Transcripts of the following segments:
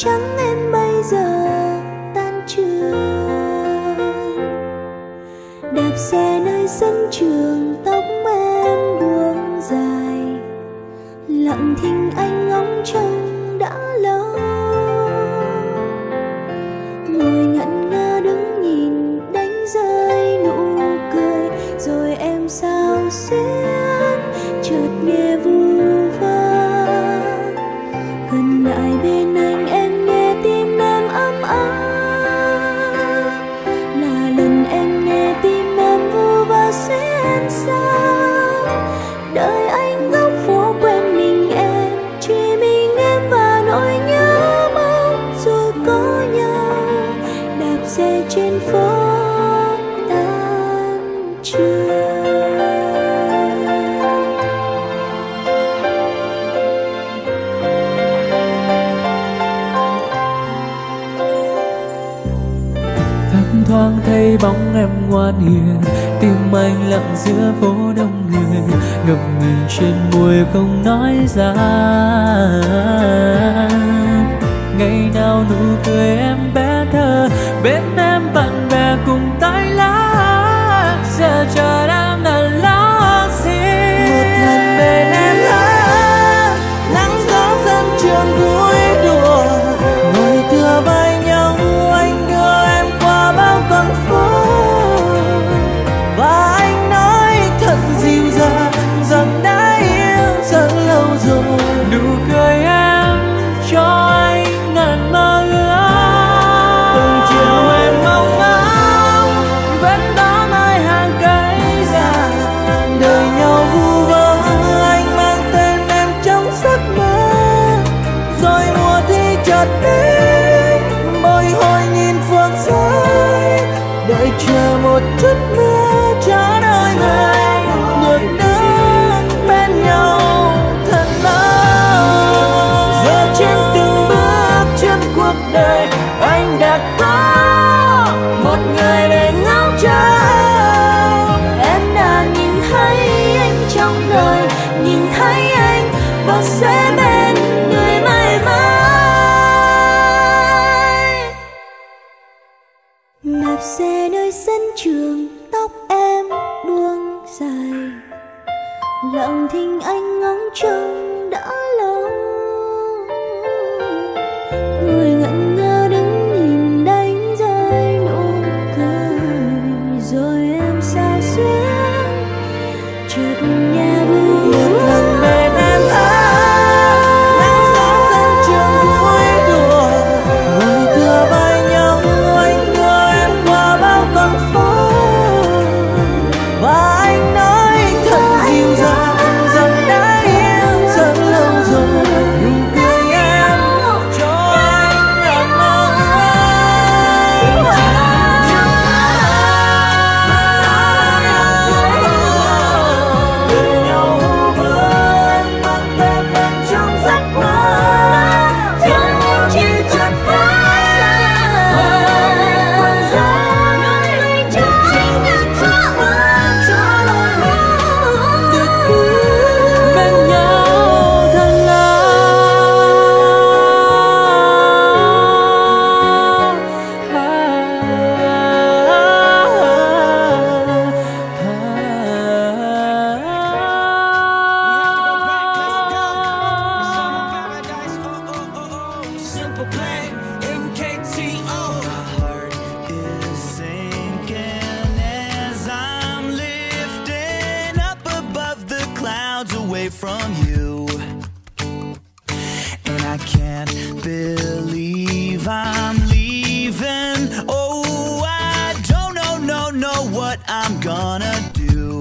trắng em bây giờ tan trường. Đạp xe nơi sân trường, tóc em buông dài, lặng thinh anh ngóng trông đã lâu. Ngồi ngẩn ngơ đứng nhìn đánh rơi nụ cười, rồi em sao xuyến chợt nghe vu vơ. Gần lại bên anh em nghe tim em ấm áp, là lần em nghe tim em vu vơ xuyên sao. Đời anh góc phố quen mình em, chỉ mình em và nỗi nhớ mong rồi có nhau. Đạp xe trên phố tan trường. Thấp thoáng thấy bóng em ngoan hiền, tim anh lặng giữa phố đông người, ngập ngừng trên môi không nói ra. Ngày nào nụ cười em bé thơ, bên em bạn bè cùng tay lá, giờ chờ đang ở lo gì. Một lần bên em hát, nắng gió sân trường vui đùa, ngồi tựa vai nhau anh đưa em qua bao con phố. Và anh nói thật dịu dàng rằng đã yêu rất lâu rồi. Nụ cười em cho anh ngàn mơ ước, Từng chiều em mong ngóng vẫn đó nơi hàng cây già. đời nhau vu vơ, anh mang tên em trong giấc mơ. Rồi mùa thi chợt đến, bồi hồi nhìn phương xa, đợi chờ một chút mưa cho đôi người được đứng bên nhau thật lâu. Giờ trên từng bước chân cuộc đời, anh đã có một người để ngóng chờ. Em đã nhìn thấy anh trong đời, nhìn thấy anh và sẽ bên người mãi mãi. Đạp xe nơi sân trường, tóc em buông dài, lặng thinh anh ngóng trông đã lâu. Người ngẩn ngơ đứng nhìn đánh rơi nụ cười, rồi em sao xuyến chợt nghe vu. Một lần bên em hát, nắng gió sân trường vui đùa, ngồi tựa vai nhau anh đưa em qua bao con phố. Và anh nói thật dịu dàng rằng đã yêu rất lâu rồi. Nụ cười em cho anh ngàn mơ ước. Đời nhau vu vơ, anh mang tên em trong giấc mơ. Thương yêu chỉ chợt phai xa, quên ra nỗi anh chẳng nhận cho đôi người được cứ bên nhau thật lâu. Simple plan, MKTO. My heart is sinking as I'm lifting up above the clouds away from you. And I can't believe I'm leaving. Oh, I don't know what I'm gonna do.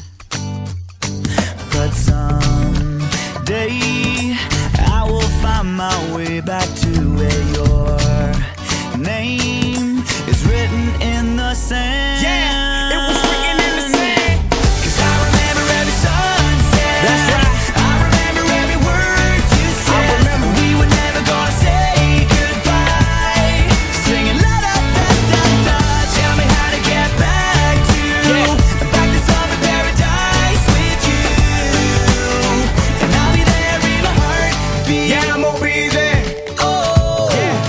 But someday I will find my way back to where your name is written in the sand. Yeah, it was written in the sand. 'Cause I remember every sunset. That's right. I remember every word you said. I remember we were never gonna say goodbye. Singing la da da da da. Tell me how to get back to back to summer paradise with you. And I'll be there in a heartbeat. Yeah, I'm gonna be there. Oh, yeah.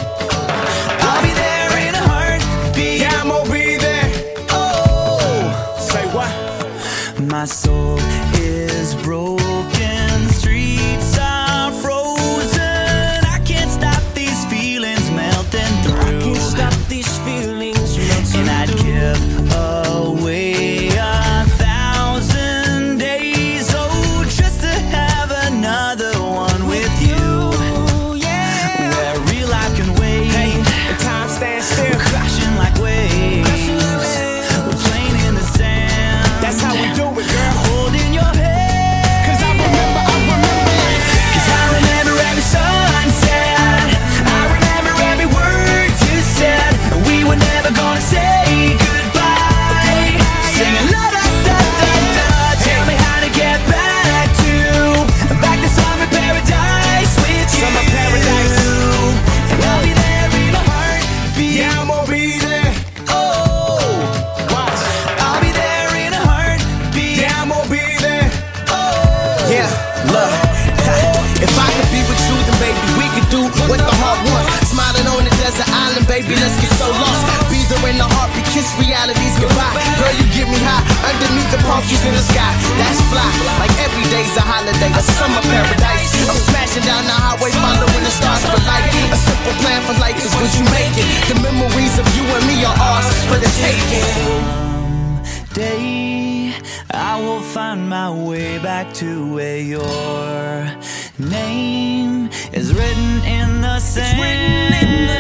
the heart once. Smiling on the desert island, baby, let's get so lost. Be there in the heartbeat, kiss reality's goodbye. Girl, you get me high, underneath the palm trees in the sky. That's fly, like every day's a holiday, a summer paradise. I'm smashing down the highway, following the stars for life. A simple plan for life is what you make it. The memories of you and me are ours for the taking. Someday I will find my way back to where your name is written in the sand.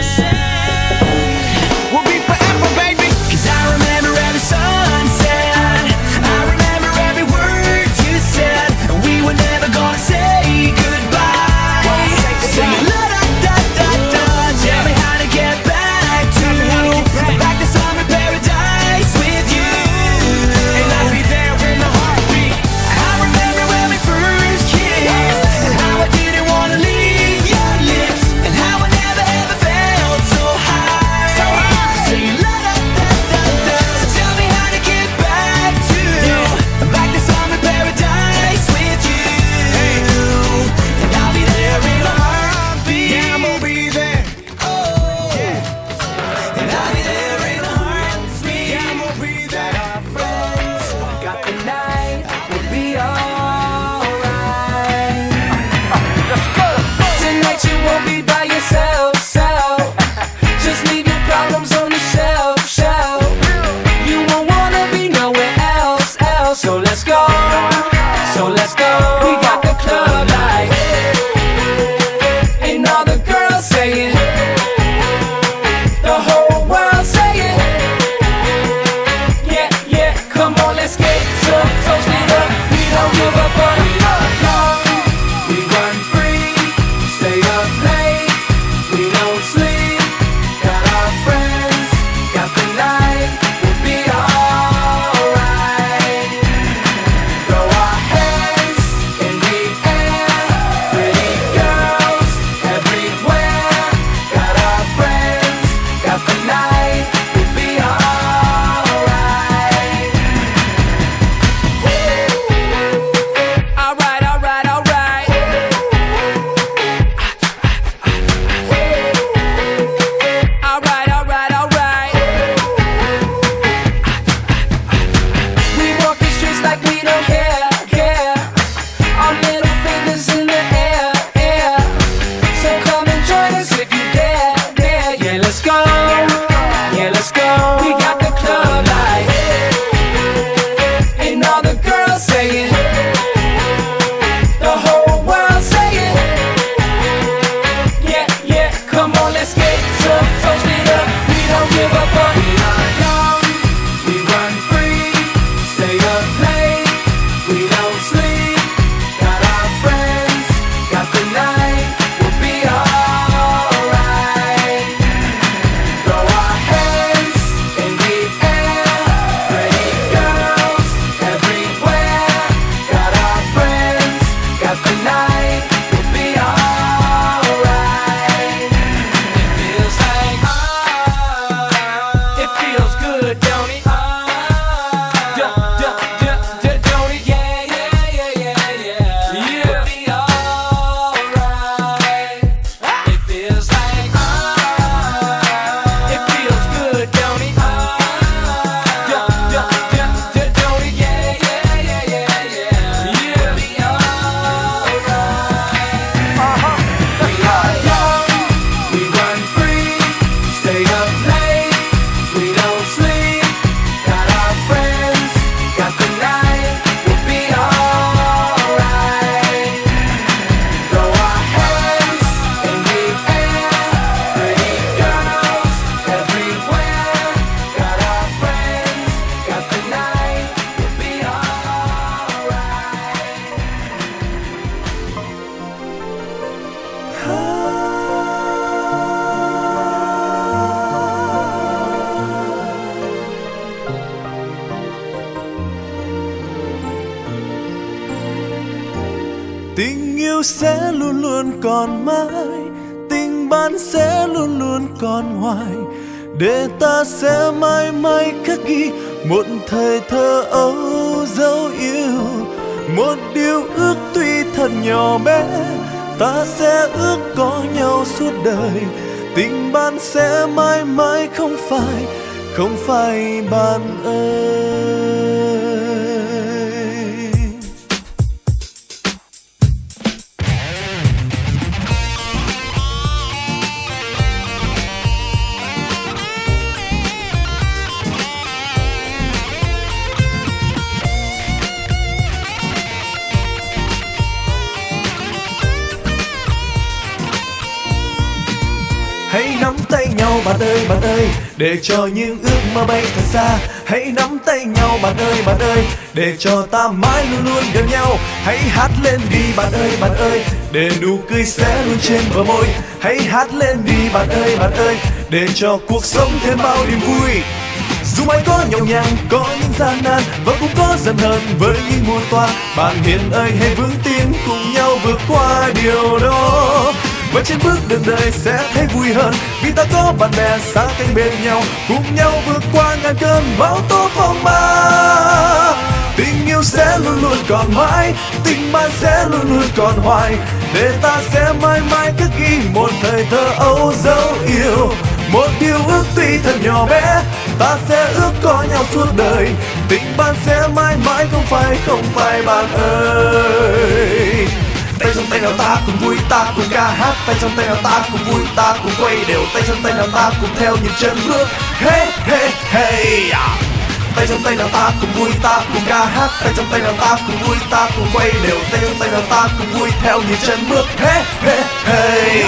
We'll be forever, baby. 'Cause I remember every sunset, I remember every word you said, and we were never gonna say goodbye. Say la da da da da. Tell me how to get back to summer paradise with you. And I'll be there in the heartbeat. I remember when we first kissed, and how I didn't wanna leave your lips, and how I never ever felt so high. Say la da da da da. So tell me how to get back to summer paradise with you. And I'll be there in a heartbeat. Yeah, I'm gonna be there. Oh, yeah. And I'll be there in a heartbeat. Yeah, I'm gonna be there. Our friends got the night, we'll be alright. Tonight you won't be by yourself, just leave your problems on the shelf. You won't wanna be nowhere else. So let's go, we got the club light, and all the girls saying, the whole world saying, yeah, yeah, come on, let's get drunk, toast it up, we don't give up on it. We run free, stay up late, we don't sleep, got our friends, got the night, we'll be alright. Throw our hands in the air, pretty girls everywhere, got our friends, got the night, we'll be alright. Alright, alright, alright. Alright, alright, alright. We walk the streets like we don't care. Our middle fingers in the air. So come and join us if you dare. Yeah, let's go. We got the club light, and all the girls saying, the whole world saying, yeah, yeah, come on, let's get drunk, toast it up, we don't give up on it. We run free, stay up late, we don't sleep, got our friends, got the night, we'll be alright. Throw our hands in the air, pretty girls everywhere, got our friends, got the night, we'll be alright. It feels like, it feels good, don't it? Don't it? Yeah. We'll be alright. It feels like, it feels good, don't it? Don't it? Yeah. We'll be alright. We are young, we run free, stay up late, we don't sleep, got our friends, got the night, we'll be alright. Throw our hands in the air, pretty girls everywhere, got our friends, got the night, we'll be Tình yêu sẽ luôn luôn còn mãi, tình bạn sẽ luôn luôn còn hoài, để ta sẽ mãi mãi khắc ghi một thời thơ ấu dấu yêu, một điều ước tuy thật nhỏ bé ta sẽ ước có nhau suốt đời. Tình bạn sẽ mãi mãi không phải bạn ơi. Hãy nắm tay nhau bạn ơi, để cho những ước mơ bay thật xa. Hãy nắm tay nhau bạn ơi, để cho ta mãi luôn luôn gần nhau. Hãy hát lên đi bạn ơi, để nụ cười sẽ luôn trên bờ môi. Hãy hát lên đi bạn ơi, để cho cuộc sống thêm bao niềm vui. Dù mãi có nhọc nhằn, có những gian nan và cũng có giận hờn với những muôn toan, bạn hiền ơi hãy vững tin cùng nhau vượt qua điều đó. Và trên bước đường đời sẽ thấy vui hơn, vì ta có bạn bè sát cánh bên nhau, cùng nhau vượt qua ngàn cơn bão tố phong ba. Tình yêu sẽ luôn luôn còn mãi, tình bạn sẽ luôn luôn còn hoài, để ta sẽ mãi mãi cất ghi một thời thơ ấu dấu yêu. Một điều ước tuy thật nhỏ bé, ta sẽ ước có nhau suốt đời. Tình bạn sẽ mãi mãi không phải bạn ơi. Tay trong tay nào ta cùng vui, ta cùng ca hát. Tay trong tay nào ta cùng vui, ta cùng quay đều. Tay trong tay nào ta cùng theo nhịp chân bước. Hey hey hey. Tay trong tay nào ta cùng vui, ta cùng ca hát. Tay trong tay nào ta cùng vui, ta cùng quay đều. Tay trong tay nào ta cùng vui theo nhịp chân bước. Hey hey hey.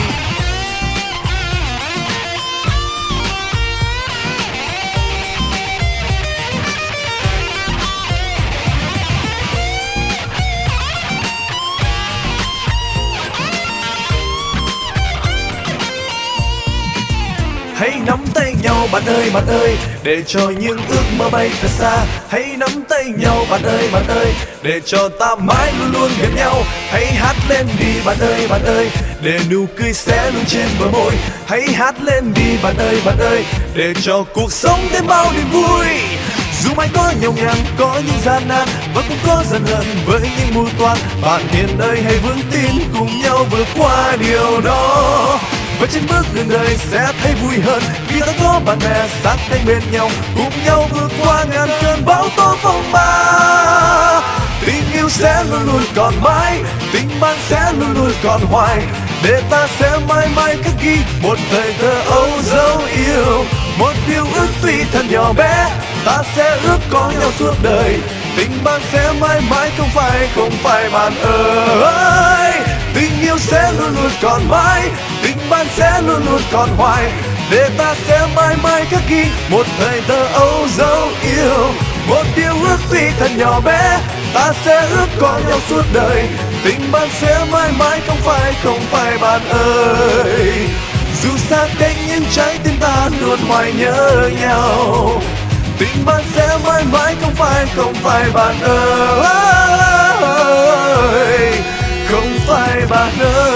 Hãy nắm tay nhau bạn ơi, để cho những ước mơ bay thật xa. Hãy nắm tay nhau bạn ơi, để cho ta mãi luôn luôn gần nhau. Hãy hát lên đi bạn ơi, để nụ cười sẽ luôn trên bờ môi. Hãy hát lên đi bạn ơi, để cho cuộc sống thêm bao niềm vui. Dù mãi có nhọc nhằn, có những gian nan và cũng có giận hờn với những mưu toan, bạn hiền ơi hãy vững tin cùng nhau vượt qua điều đó. Và trên bước đường đời sẽ thấy vui hơn, vì ta có bạn bè sát cánh bên nhau, cùng nhau vượt qua ngàn cơn bão tố phong ba. Tình yêu sẽ luôn luôn còn mãi, tình bạn sẽ luôn luôn còn hoài, để ta sẽ mãi mãi cất ghi một thời thơ ấu dấu yêu. Một điều ước tuy thật nhỏ bé, ta sẽ ước có nhau suốt đời. Tình bạn sẽ mãi mãi không phải bạn ơi. Tình yêu sẽ luôn luôn còn mãi, tình bạn sẽ luôn luôn còn hoài, để ta sẽ mãi mãi khắc ghi một thời thơ ấu dấu yêu. Một điều ước tuy thật nhỏ bé, ta sẽ ước có nhau suốt đời. Tình bạn sẽ mãi mãi không phải bạn ơi. Dù xa cách nhưng trái tim ta luôn hoài nhớ nhau. Tình bạn sẽ mãi mãi không phải bạn ơi. Không phải bạn ơi.